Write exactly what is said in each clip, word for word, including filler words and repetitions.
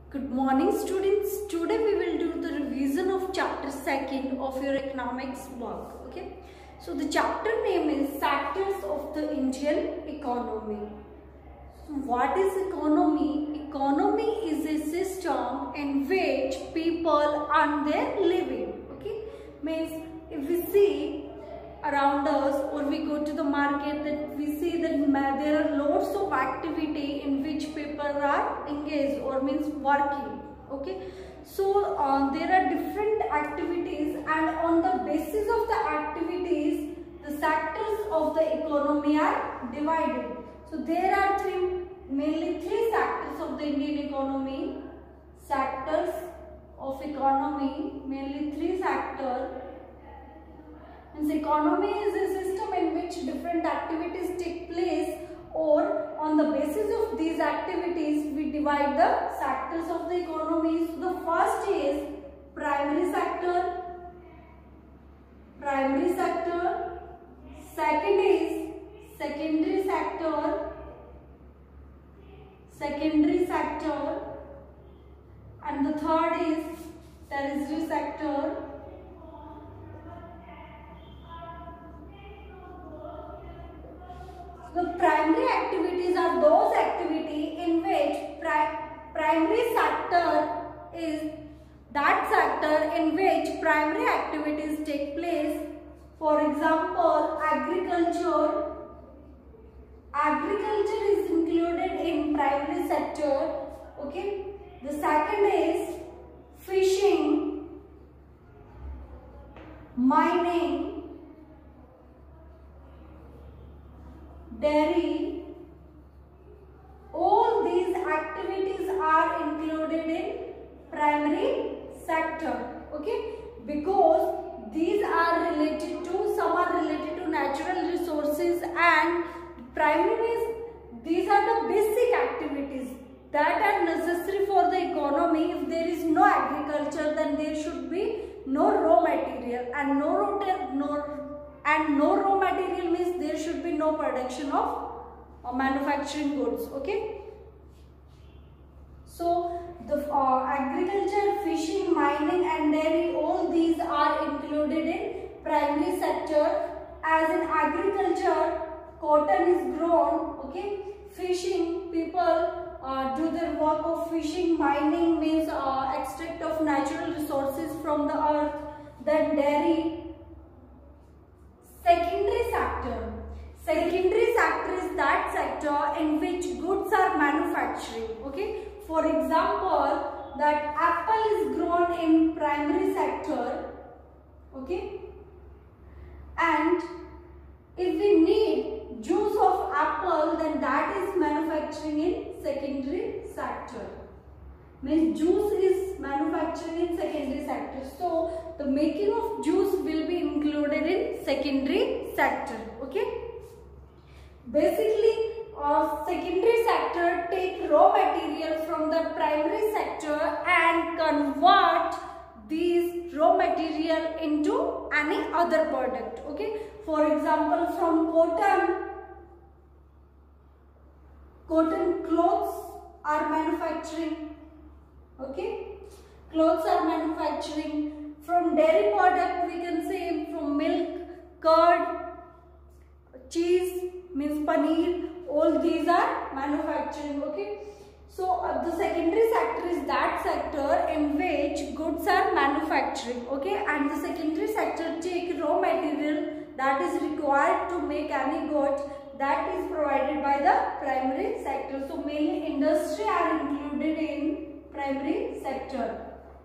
Good morning students. Today we will do the revision of chapter second of your economics work. Okay. So the chapter name is Sectors of the Indian Economy. So what is economy? Economy is a system in which people earn their living. Okay. Means if we see around us or we go to the market, that we see that there are lots of activity in which people are engaged or means working. Okay, so uh, there are different activities, and on the basis of the activities the sectors of the economy are divided. So there are three mainly three sectors of the Indian economy. Sectors of economy, mainly three sectors. Means economy is a system in which different activities take place, or on the basis of these activities we divide the sectors of the economy. So the first is primary sector, primary sector. Second is secondary sector, secondary sector, and the third is tertiary sector. The primary activities are those activities in which pri primary sector is that sector in which primary activities take place. For example, agriculture. Agriculture is included in primary sector. Okay. The second is fishing, mining, dairy. All these activities are included in primary sector. Okay, because these are related to, some are related to natural resources, and primary means these are the basic activities that are necessary for the economy. If there is no agriculture, then there should be no raw material, and no raw no and no raw material means there should be no production of uh, manufacturing goods. Okay, so the uh, agriculture, fishing, mining and dairy, all these are included in primary sector. As in agriculture, cotton is grown. Okay, fishing, people uh, do their work of fishing. Mining means uh, extract of natural resources from the earth. Then dairy. Secondary sector. Secondary sector is that sector in which goods are manufacturing. Okay. For example, that apple is grown in primary sector. Okay. And if we need juice of apple, then that is manufacturing in secondary sector. Means juice is manufacturing in secondary sector. So the making of juice will be included in secondary sector. Okay. Basically, uh, secondary sector take raw material from the primary sector and convert these raw material into any other product. Okay. For example, from cotton, cotton clothes are manufacturing. Okay, clothes are manufacturing. From dairy product, we can say from milk, curd, cheese means paneer, all these are manufacturing. Okay, so uh, the secondary sector is that sector in which goods are manufacturing. Okay, and the secondary sector take raw material that is required to make any good, that is provided by the primary sector. So mainly industry are included in primary sector.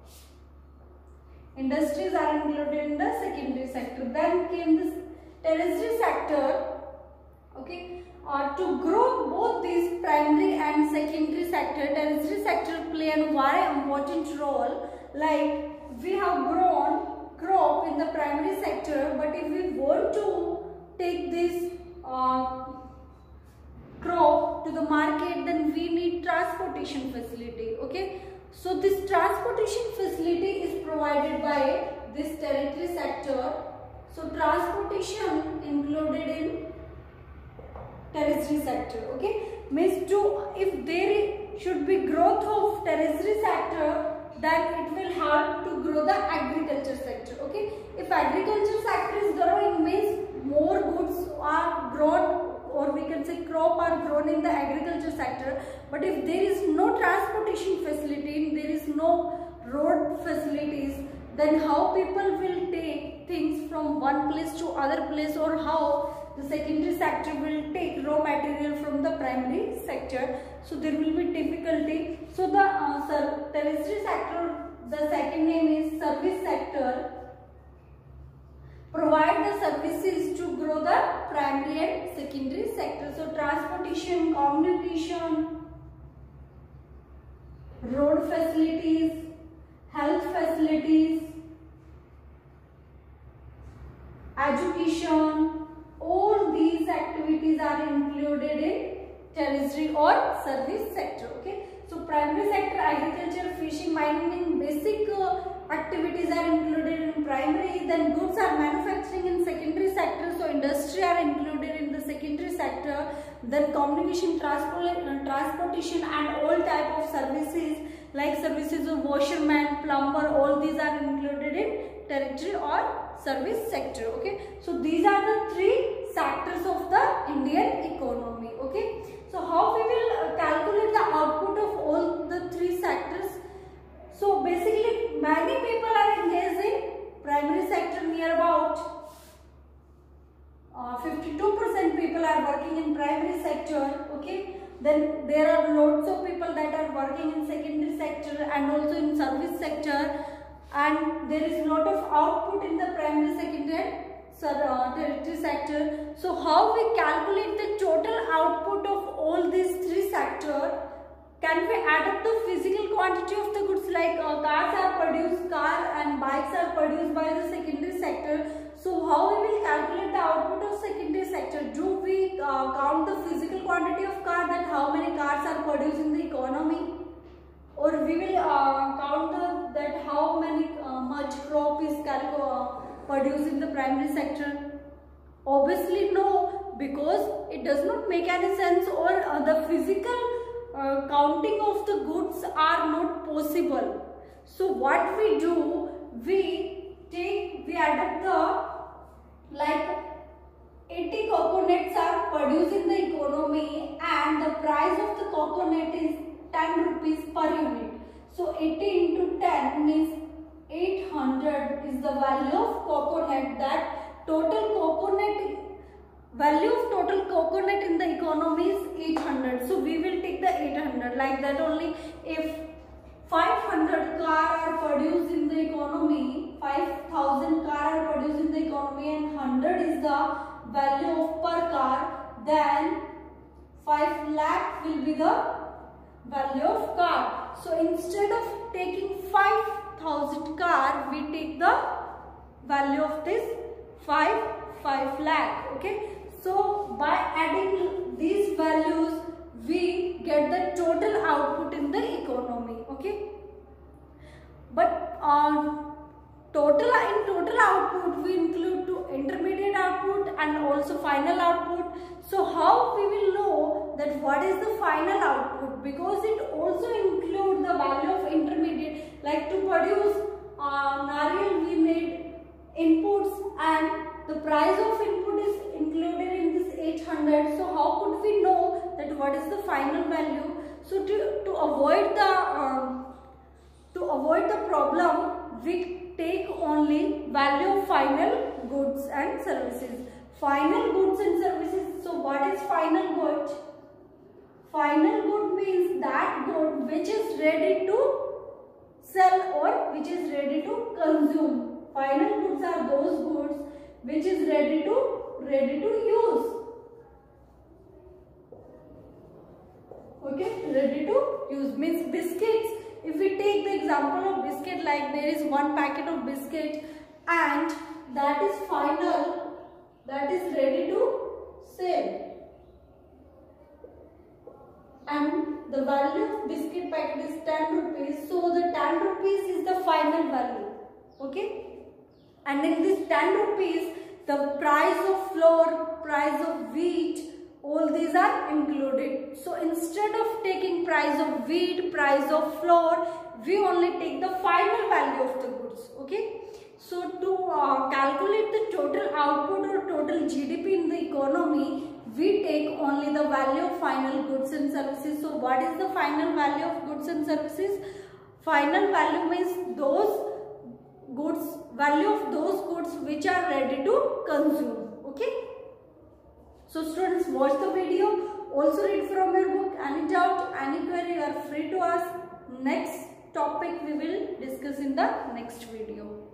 Industries are included in the secondary sector. Then came this tertiary sector. Okay, uh, to grow both these primary and secondary sector, tertiary sector play a very important role. Like we have grown crop in the primary sector, but if we want to take this uh, crop to the market, then we need transportation facility. Okay, so this transportation facility is provided by this tertiary sector. So transportation included in tertiary sector. Okay, means to if there should be growth of tertiary sector, then it will help to grow the agriculture sector. Okay, if agriculture sector is growing means more goods are grown, or we can say crop are grown in the agriculture sector. But if there is no transportation facility, there is no road facilities, then how people will take things from one place to other place, or how the secondary sector will take raw material from the primary sector. So there will be difficulty. So the uh, tertiary sector, the second name is service sector, provide the services to grow the primary and secondary sector. So transportation, communication, road facilities, health facilities, education, all these activities are included in tertiary or service sector. Okay, so primary sector, agriculture, fishing, mining and basic uh, activities are included in primary. Then goods are manufacturing in secondary sector, so industry are included in the secondary sector. Then communication, transport, uh, transportation and all type of services like services of washerman, plumber, all these are included in tertiary or service sector. Okay, so these are the three sectors of the Indian economy. Okay, so how we will uh, calculate the output of all the three sectors? So basically many people are engaged in primary sector, near about fifty-two percent uh, people are working in primary sector. Okay, then there are lots of people that are working in secondary sector and also in service sector, and there is lot of output in the primary, secondary and uh, tertiary sector. So how we calculate the total output of all these three sectors? Can we add up the physical quantity of the goods, like uh, cars are produced, car and bikes are produced by the secondary sector. So how we will calculate the output of secondary sector? Do we uh, count the physical quantity of car, that how many cars are produced in the economy? Or we will uh, count the, that how many uh, much crop is uh, produced in the primary sector? Obviously no, because it does not make any sense, or uh, the physical uh, counting of the goods are not possible. So what we do, we take, we add up the, like eighty coconuts are produced in the economy and the price of the coconut is ten rupees per unit. So eighty into ten means eight hundred is the value of coconut, that total coconut value of total coconut in the economy is eight hundred. So we will take the eight hundred, like that only. If five hundred car are produced in the economy, five thousand car are produced in the economy and one hundred is the value of per car, then five lakh will be the value of car. So instead of taking five thousand car, we take the value of this five, five lakh. Okay, so by adding these values, we get the total output in the economy. Okay, but uh, total in total output we include to intermediate output and also final output. So how we will know that what is the final output? Because it also includes the value of intermediate, like to produce uh, nariyal we need inputs and the price of input is included in this eight hundred. So how could we know that what is the final value? So to, to avoid the um, to avoid the problem, we take only value of final goods and services. Final goods and services. So what is final good? Final good means that good which is ready to sell or which is ready to consume. Final goods are those goods which is ready to ready to use. Okay, ready to use means biscuits. If we take the example of biscuit, like there is one packet of biscuit and that is final, that is ready to sell, and the value of biscuit packet is ten rupees. So the ten rupees is the final value. Okay, and in this ten rupees, the price of flour, price of wheat, all these are included. So instead of taking price of wheat, price of flour, we only take the final value of the goods. Okay. So to uh, calculate the total output or total G D P in the economy, we take only the value of final goods and services. So what is the final value of goods and services? Final value means those goods, value of those goods which are ready to consume. Okay. So students, watch the video. Also read from your book. Any doubt, any query, you are free to ask. Next topic we will discuss in the next video.